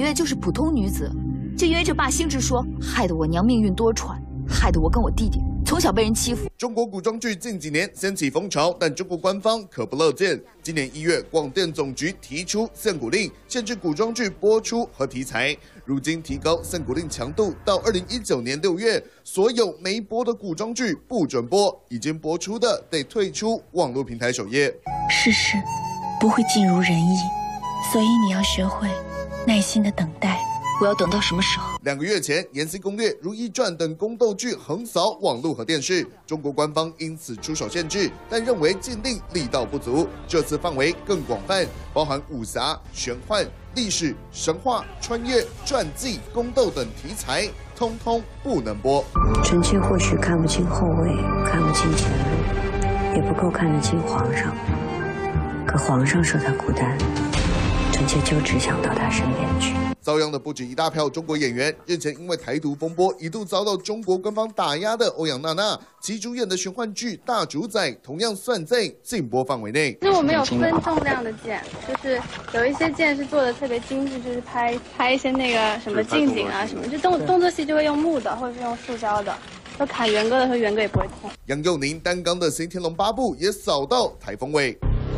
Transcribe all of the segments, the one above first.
为就是普通女子，就因为这霸星之说，害得我娘命运多舛，害得我跟我弟弟从小被人欺负。 中国古装剧近几年掀起风潮，但中国官方可不乐见。今年1月，广电总局提出限古令，限制古装剧播出和题材。如今提高限古令强度，到2019年6月，所有没播的古装剧不准播，已经播出的得退出网络平台首页。 世事不会尽如人意，所以你要学会耐心的等待。 我要等到什么时候 ？2个月前，《延禧攻略》《如懿传》等宫斗剧横扫网络和电视，中国官方因此出手限制，但认为禁令力道不足。这次范围更广泛，包含武侠、玄幻、历史、神话、穿越、传记、宫斗等题材，通通不能播。 臣妾或许看不清后位，看不清前路，也不够看得清皇上。可皇上说他孤单，臣妾就只想到他身边去。 遭殃的不止一大票中国演员。日前因为台独风波一度遭到中国官方打压的欧阳娜娜，其主演的玄幻剧《大主宰》同样算在禁播范围内。 其实我们有分重量的剑，就是有一些剑是做的特别精致，就是拍一些那个什么近景啊什么，就动作戏就会用木的或者是用塑胶的。就砍元歌的时候，元歌也不会痛。 杨佑宁担纲的《新天龙八部》也扫到台风尾。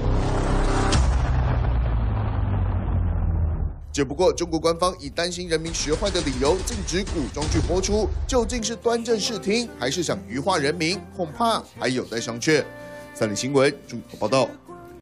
只不过，中国官方以担心人民学坏的理由禁止古装剧播出，究竟是端正视听，还是想愚化人民？恐怕还有待商榷。三立新闻综合报道。